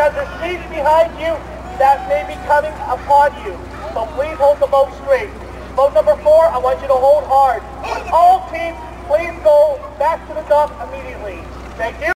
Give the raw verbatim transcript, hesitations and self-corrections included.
because there's seats behind you that may be coming upon you. So please hold the boat straight. Boat number four, I want you to hold hard. All teams, please go back to the dock immediately. Thank you.